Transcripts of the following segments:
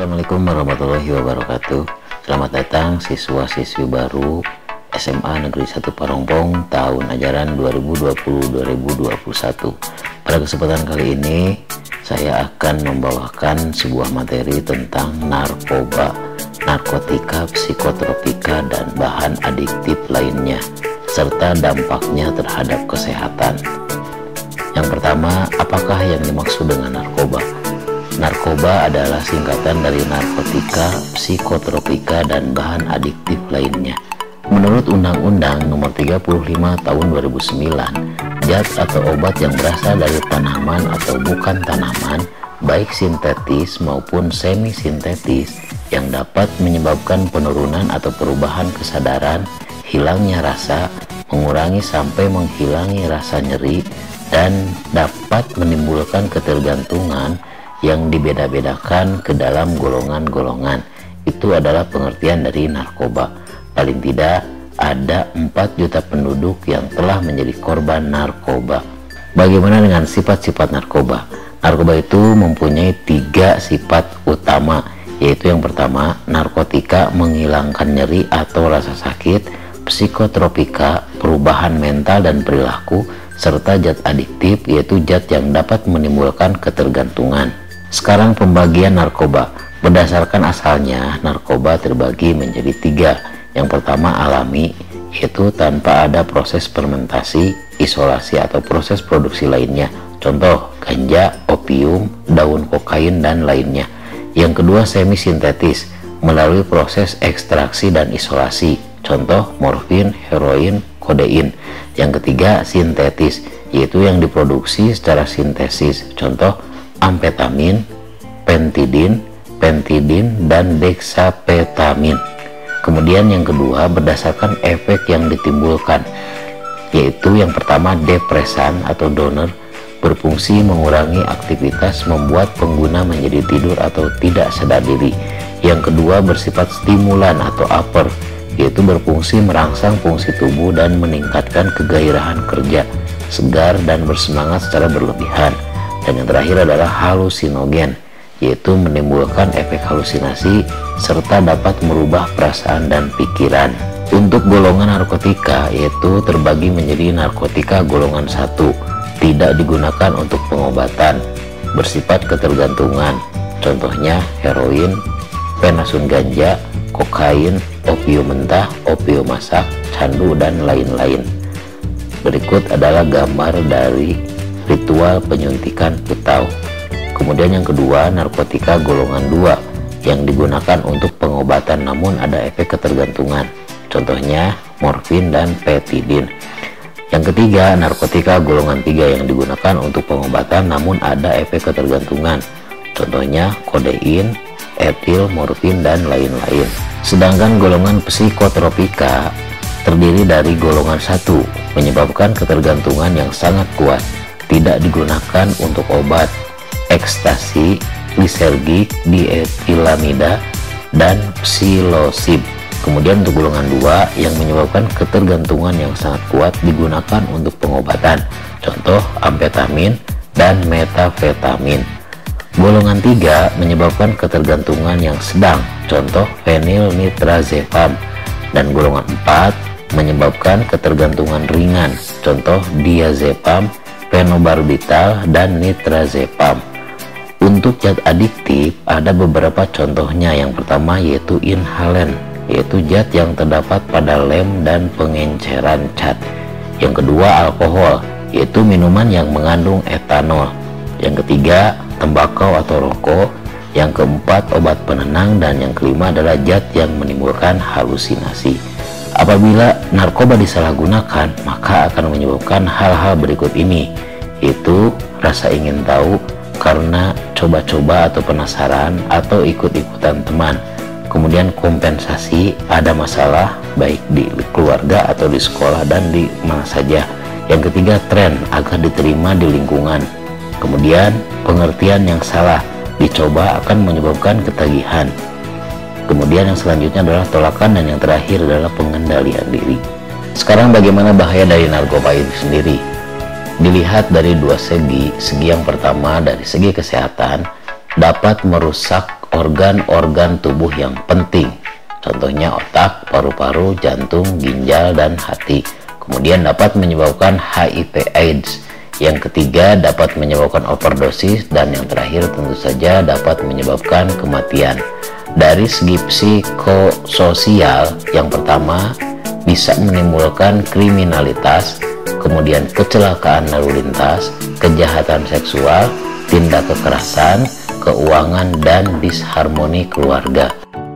Assalamualaikum warahmatullahi wabarakatuh. Selamat datang siswa-siswi baru SMA Negeri 1 Parongpong tahun ajaran 2020-2021. Pada kesempatan kali ini saya akan membawakan sebuah materi tentang narkoba, narkotika, psikotropika, dan bahan adiktif lainnya, serta dampaknya terhadap kesehatan. Yang pertama, apakah yang dimaksud dengan narkoba? Narkoba adalah singkatan dari narkotika, psikotropika, dan bahan adiktif lainnya. Menurut Undang-Undang Nomor 35 Tahun 2009, zat atau obat yang berasal dari tanaman atau bukan tanaman, baik sintetis maupun semi-sintetis, yang dapat menyebabkan penurunan atau perubahan kesadaran, hilangnya rasa, mengurangi sampai menghilangi rasa nyeri, dan dapat menimbulkan ketergantungan yang dibeda-bedakan ke dalam golongan-golongan. Itu adalah pengertian dari narkoba. Paling tidak ada 4 juta penduduk yang telah menjadi korban narkoba. Bagaimana dengan sifat-sifat narkoba? Narkoba itu mempunyai 3 sifat utama, yaitu yang pertama, narkotika menghilangkan nyeri atau rasa sakit, psikotropika perubahan mental dan perilaku, serta zat adiktif, yaitu zat yang dapat menimbulkan ketergantungan. Sekarang pembagian narkoba. Berdasarkan asalnya, narkoba terbagi menjadi 3. Yang pertama alami, yaitu tanpa ada proses fermentasi, isolasi, atau proses produksi lainnya. Contoh, ganja, opium, daun kokain, dan lainnya. Yang kedua semi sintetis, melalui proses ekstraksi dan isolasi. Contoh, morfin, heroin, kodein. Yang ketiga sintetis, yaitu yang diproduksi secara sintesis. Contoh, amfetamin, pentidin, dan dexapetamin. Kemudian yang kedua berdasarkan efek yang ditimbulkan, yaitu yang pertama depresan atau donor, berfungsi mengurangi aktivitas, membuat pengguna menjadi tidur atau tidak sadar diri. Yang kedua bersifat stimulan atau upper, yaitu berfungsi merangsang fungsi tubuh dan meningkatkan kegairahan kerja, segar dan bersemangat secara berlebihan. Dan yang terakhir adalah halusinogen, yaitu menimbulkan efek halusinasi serta dapat merubah perasaan dan pikiran. Untuk golongan narkotika, yaitu terbagi menjadi narkotika golongan 1, tidak digunakan untuk pengobatan, bersifat ketergantungan. Contohnya heroin, penasun ganja, kokain, opium mentah, opium masak, candu, dan lain-lain. Berikut adalah gambar dari ritual penyuntikan putau. Kemudian yang kedua, narkotika golongan 2 yang digunakan untuk pengobatan namun ada efek ketergantungan. Contohnya morfin dan petidin. Yang ketiga, narkotika golongan 3 yang digunakan untuk pengobatan namun ada efek ketergantungan. Contohnya kodein, etil, morfin, dan lain-lain. Sedangkan golongan psikotropika terdiri dari golongan 1, menyebabkan ketergantungan yang sangat kuat, tidak digunakan untuk obat, ekstasi, lisergik, dietilamida, dan psilosib. Kemudian untuk golongan 2 yang menyebabkan ketergantungan yang sangat kuat digunakan untuk pengobatan, contoh amfetamin dan metafetamin. Golongan 3 menyebabkan ketergantungan yang sedang, contoh fenilnitrazepam. Dan golongan 4 menyebabkan ketergantungan ringan, contoh diazepam, fenobarbital, dan nitrazepam. Untuk zat adiktif ada beberapa contohnya. Yang pertama yaitu inhalen, yaitu zat yang terdapat pada lem dan pengenceran cat. Yang kedua alkohol, yaitu minuman yang mengandung etanol. Yang ketiga tembakau atau rokok. Yang keempat obat penenang, dan yang kelima adalah zat yang menimbulkan halusinasi. Apabila narkoba disalahgunakan, maka akan menyebabkan hal-hal berikut ini, yaitu rasa ingin tahu karena coba-coba atau penasaran atau ikut-ikutan teman. Kemudian kompensasi, ada masalah baik di keluarga atau di sekolah dan di mana saja. Yang ketiga tren, agar diterima di lingkungan. Kemudian pengertian yang salah, dicoba akan menyebabkan ketagihan. Kemudian yang selanjutnya adalah tolakan, dan yang terakhir adalah pengendalian diri. Sekarang bagaimana bahaya dari narkoba itu sendiri? Dilihat dari dua segi. Segi yang pertama dari segi kesehatan, dapat merusak organ-organ tubuh yang penting. Contohnya otak, paru-paru, jantung, ginjal, dan hati. Kemudian dapat menyebabkan HIV/AIDS. Yang ketiga dapat menyebabkan overdosis, dan yang terakhir tentu saja dapat menyebabkan kematian. Dari segi psikososial, yang pertama bisa menimbulkan kriminalitas, kemudian kecelakaan lalu lintas, kejahatan seksual, tindak kekerasan, keuangan, dan disharmoni keluarga.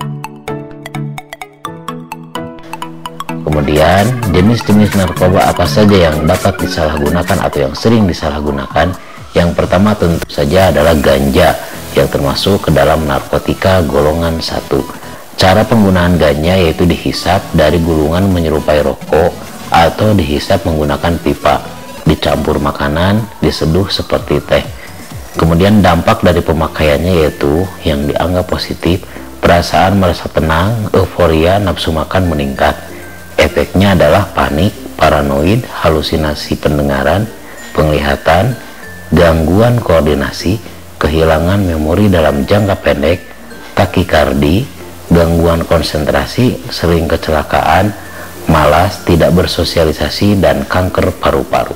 Kemudian, jenis-jenis narkoba apa saja yang dapat disalahgunakan atau yang sering disalahgunakan? Yang pertama tentu saja adalah ganja, yang termasuk ke dalam narkotika golongan 1. Cara penggunaan ganja yaitu dihisap dari gulungan menyerupai rokok atau dihisap menggunakan pipa, dicampur makanan, diseduh seperti teh. Kemudian dampak dari pemakaiannya yaitu yang dianggap positif, perasaan merasa tenang, euforia, nafsu makan meningkat. Efeknya adalah panik, paranoid, halusinasi pendengaran, penglihatan, gangguan koordinasi, kehilangan memori dalam jangka pendek, takikardi, gangguan konsentrasi, sering kecelakaan, malas, tidak bersosialisasi, dan kanker paru-paru.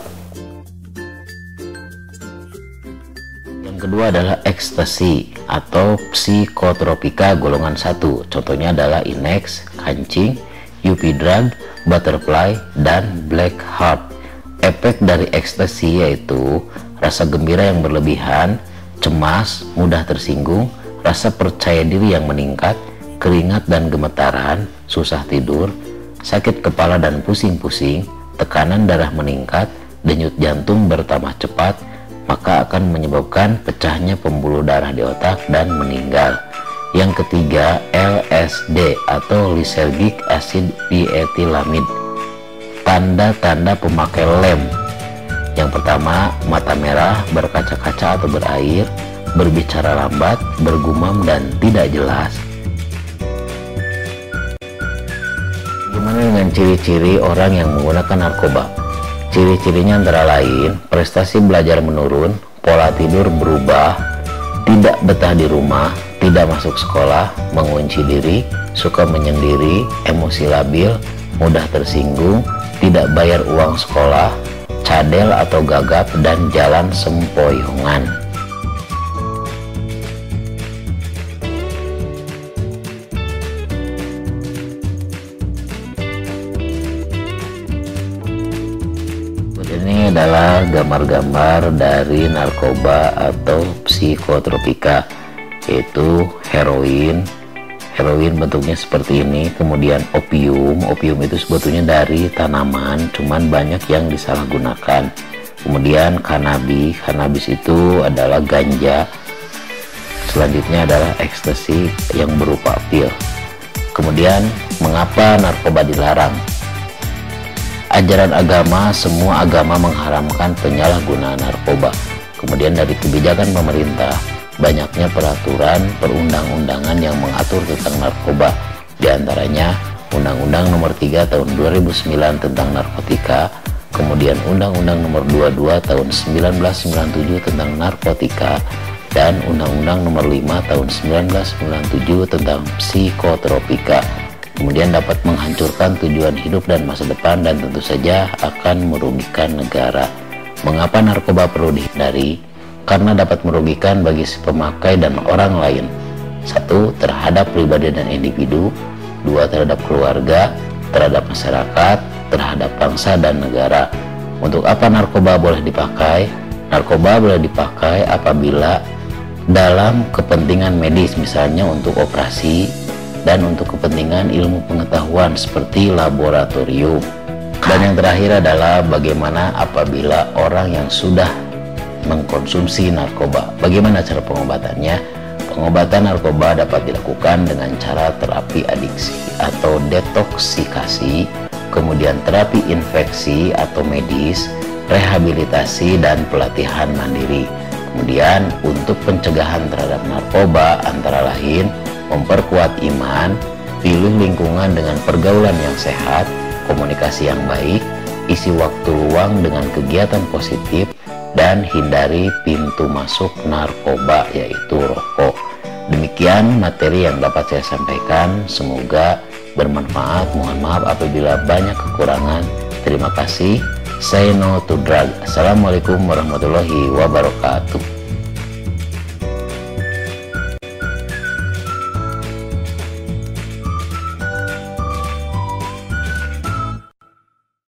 Yang kedua adalah ekstasi atau psikotropika golongan 1. Contohnya adalah Inex, kancing, UP drug, butterfly, dan black heart. Efek dari ekstasi yaitu rasa gembira yang berlebihan, cemas, mudah tersinggung, rasa percaya diri yang meningkat, keringat dan gemetaran, susah tidur, sakit kepala dan pusing-pusing, tekanan darah meningkat, denyut jantung bertambah cepat, maka akan menyebabkan pecahnya pembuluh darah di otak dan meninggal. Yang ketiga, LSD atau lysergic acid diethylamide. Tanda-tanda pemakai lem. Yang pertama, mata merah, berkaca-kaca atau berair, berbicara lambat, bergumam, dan tidak jelas. Gimana dengan ciri-ciri orang yang menggunakan narkoba? Ciri-cirinya antara lain, prestasi belajar menurun, pola tidur berubah, tidak betah di rumah, tidak masuk sekolah, mengunci diri, suka menyendiri, emosi labil, mudah tersinggung, tidak bayar uang sekolah, cadel atau gagap, dan jalan sempoyongan. Ini adalah gambar-gambar dari narkoba atau psikotropika, yaitu heroin. Heroin bentuknya seperti ini. Kemudian opium itu sebetulnya dari tanaman, cuman banyak yang disalahgunakan. Kemudian kanabis itu adalah ganja. Selanjutnya adalah ekstasi yang berupa pil. Kemudian mengapa narkoba dilarang? Ajaran agama, semua agama mengharamkan penyalahgunaan narkoba. Kemudian dari kebijakan pemerintah, banyaknya peraturan perundang-undangan yang mengatur tentang narkoba. Di antaranya Undang-Undang Nomor 3 Tahun 2009 tentang narkotika, kemudian Undang-Undang Nomor 22 Tahun 1997 tentang narkotika, dan Undang-Undang Nomor 5 Tahun 1997 tentang psikotropika. Kemudian dapat menghancurkan tujuan hidup dan masa depan, dan tentu saja akan merugikan negara. Mengapa narkoba perlu dihindari? Karena dapat merugikan bagi si pemakai dan orang lain. 1. Terhadap pribadi dan individu. 2. Terhadap keluarga, terhadap masyarakat, terhadap bangsa dan negara. Untuk apa narkoba boleh dipakai? Narkoba boleh dipakai apabila dalam kepentingan medis, misalnya untuk operasi, dan untuk kepentingan ilmu pengetahuan seperti laboratorium. Dan yang terakhir adalah bagaimana apabila orang yang sudah mengkonsumsi narkoba. Bagaimana cara pengobatannya? Pengobatan narkoba dapat dilakukan dengan cara terapi adiksi atau detoksikasi, kemudian terapi infeksi atau medis, rehabilitasi, dan pelatihan mandiri. Kemudian untuk pencegahan terhadap narkoba antara lain memperkuat iman, pilih lingkungan dengan pergaulan yang sehat, komunikasi yang baik, isi waktu luang dengan kegiatan positif, dan hindari pintu masuk narkoba yaitu rokok. Demikian materi yang dapat saya sampaikan, semoga bermanfaat. Mohon maaf apabila banyak kekurangan. Terima kasih. Say no to drug. Assalamualaikum warahmatullahi wabarakatuh.